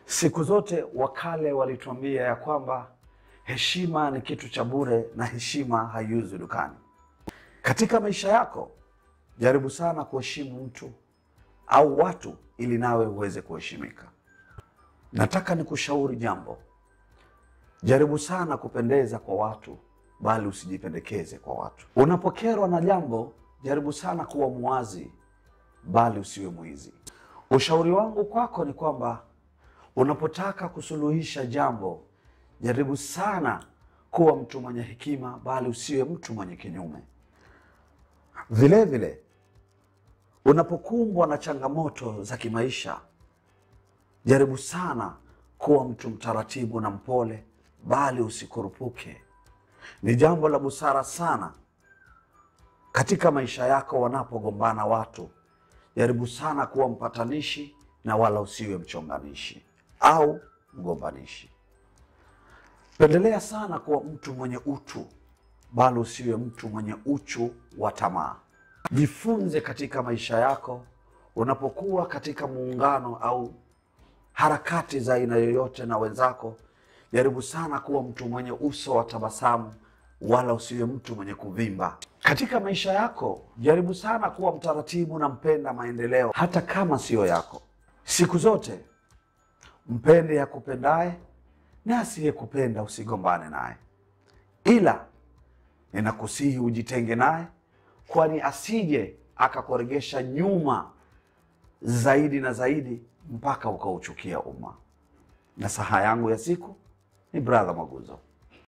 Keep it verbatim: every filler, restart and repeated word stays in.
Siku zote wakale walituambia ya kwamba heshima ni kitu cha bure na heshima haiuzwi dukani. Katika maisha yako, jaribu sana kuheshimu mtu au watu ili nawe uweze kuheshimika. Nataka nikushauri jambo. Jaribu sana kupendeza kwa watu, bali usijipendekeze kwa watu. Unapokerwa na jambo, jaribu sana kuwa muwazi, bali usiwe mwizi. Ushauri wangu kwako ni kwamba unapotaka kusuluhisha jambo, jaribu sana kuwa mtu mwenye hekima, bali usiwe mtu mwenye kinyume. Vile vile, unapokumbwa na changamoto za kimaisha, jaribu sana kuwa mtu mtaratibu na mpole, bali usikurupuke. Ni jambo la busara sana katika maisha yako wanapogombana watu, jaribu sana kuwa mpatanishi na wala usiwe mchonganishi au mgombanishi. Pendelea sana kuwa mtu mwenye utu, bali usiwe mtu mwenye uchu wa tamaa. Jifunze katika maisha yako, unapokuwa katika muungano au harakati za aina yoyote na wenzako, jaribu sana kuwa mtu mwenye uso wa tabasamu, wala usiwe mtu mwenye kuvimba. Katika maisha yako, jaribu sana kuwa mtaratibu na mpenda maendeleo, hata kama sio yako. Siku zote, mpende ya kupendaye, na asiye kupenda usigombane naye. Ila, ninakusihi ujitenge naye, kwani asije akakuregesha nyuma zaidi na zaidi mpaka ukauchukia umma. Nasaha yangu ya siku ni Brother Maguzo.